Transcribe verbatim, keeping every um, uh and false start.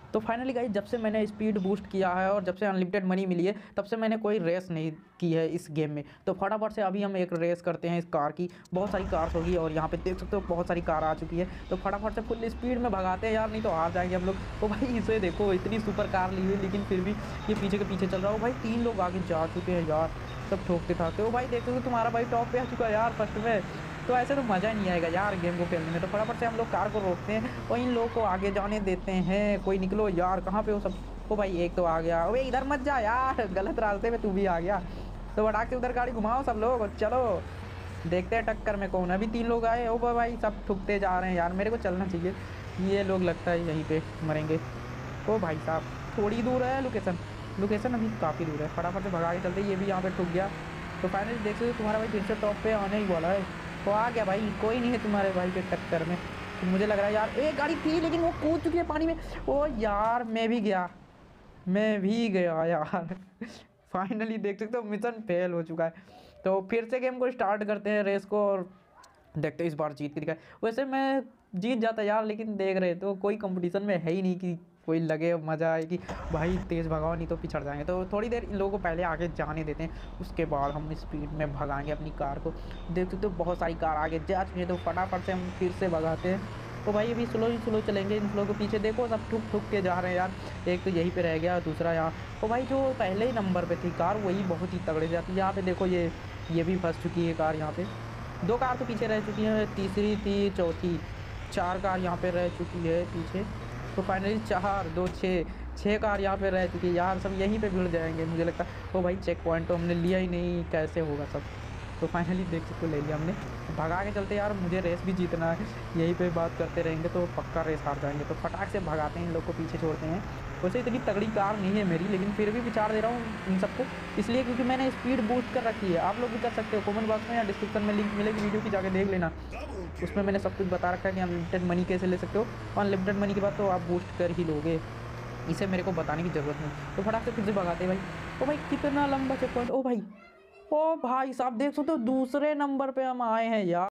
तो finally guys जब से मैंने स्पीड बूस्ट किया है और जब से अनलिमिटेड मनी मिली है तब से मैंने कोई रेस नहीं की है इस गेम में। तो फटाफट से अभी हम एक रेस करते हैं इस कार की। बहुत सारी कार्स होगी और यहाँ पे देख सकते हो बहुत सारी कार आ चुकी है। तो फटाफट से फुल स्पीड में भगाते हैं यार, नहीं तो हार जाएंगे हम लोग। तो भाई इसे देखो, इतनी सुपर कार ली हुई लेकिन फिर भी ये पीछे के पीछे चल रहा हो। भाई तीन लोग आगे जा चुके हैं यार, सब ठोकते ठाकते हो। भाई देख सकते हो तुम्हारा भाई टॉप पे आ चुका है यार फर्स्ट में। तो ऐसे तो मज़ा नहीं आएगा यार गेम को खेलने में। तो फटाफट से हम लोग कार को रोकते हैं और इन लोगों को आगे जाने देते हैं। कोई निकलो यार, कहाँ पे हो सब? ओ भाई एक तो आ गया। अबे इधर मत जा यार, गलत रास्ते में तू भी आ गया। तो बढ़ा के उधर गाड़ी घुमाओ सब लोग, चलो देखते हैं टक्कर में कौन है। अभी तीन लोग आए। ओ भाई सब ठुकते जा रहे हैं यार, मेरे को चलना चाहिए। ये लोग लगता है यहीं पे मरेंगे। ओ भाई साहब थोड़ी दूर है लोकेशन, लोकेशन अभी काफ़ी दूर है। फटाफट से भगा के चलते, ये भी यहाँ पे ठुक गया। तो फाइनली देख सकते हो तुम्हारा भाई फिर से टॉप पे आने ही वाला है। तो आ गया भाई, कोई नहीं है तुम्हारे भाई के टक्कर में। तो मुझे लग रहा है यार एक गाड़ी थी लेकिन वो कूद चुकी है पानी में। ओ यार मैं भी गया, मैं भी गया यार। फाइनली देख सकते हो मिशन फेल हो चुका है। तो फिर से गेम को स्टार्ट करते हैं रेस को और देखते हैं इस बार जीत के दिखाए। वैसे मैं जीत जाता यार, लेकिन देख रहे तो कोई कंपटीशन में है ही नहीं कि कोई लगे मज़ा आए कि भाई तेज़ भगाओ नहीं तो पिछड़ जाएंगे। तो थोड़ी देर इन लोगों को पहले आगे जाने देते हैं, उसके बाद हम स्पीड में भगाएंगे अपनी कार को। देख सकते हो बहुत सारी कार आगे जा चुकी है, तो फटाफट से हम फिर से भगाते हैं। तो भाई अभी स्लो ही स्लो चलेंगे। इन लोगों के पीछे देखो सब ठुक ठुक के जा रहे हैं यार। एक तो यहीं पे रह गया, दूसरा यहाँ। तो भाई जो पहले ही नंबर पे थी कार वही बहुत ही तगड़े जाती है। यहाँ पे देखो ये ये भी फंस चुकी है कार। यहाँ पे दो कार तो पीछे रह चुकी हैं, तीसरी थी, चौथी, चार कार यहाँ पे रह चुकी है पीछे। तो फाइनली चार दो छः छः कार यहाँ पे रह चुकी है यार। सब यहीं पे भिड़ जाएंगे मुझे लगता है। तो भाई चेक पॉइंट तो हमने लिया ही नहीं, कैसे होगा सब। तो फाइनली देख सकते हो ले लिया हमने। भगा के चलते यार, मुझे रेस भी जीतना है। यहीं पे बात करते रहेंगे तो पक्का रेस हार जाएंगे। तो फटाक से भगाते हैं, इन लोग को पीछे छोड़ते हैं। वैसे इतनी तगड़ी कार नहीं है मेरी, लेकिन फिर भी विचार दे रहा हूँ इन सबको, इसलिए क्योंकि मैंने स्पीड बूस्ट कर रखी है। आप लोग भी कर सकते हो, कमेंट बॉक्स में या डिस्क्रिप्शन में लिंक मिलेगी वीडियो की, जाके देख लेना। उसमें मैंने सब कुछ बता रखा है कि अनलिमिटेड मनी कैसे ले सकते हो। और अनलिमिटेड मनी के बाद तो आप बूस्ट कर ही लोगे, इसे मेरे को बताने की ज़रूरत नहीं। तो फटाक से फिर से भगाते हैं भाई। ओ भाई कितना लंबा चेक पॉइंट। ओ भाई, ओ भाई साहब देख सकते हो दूसरे नंबर पे हम आए हैं यार।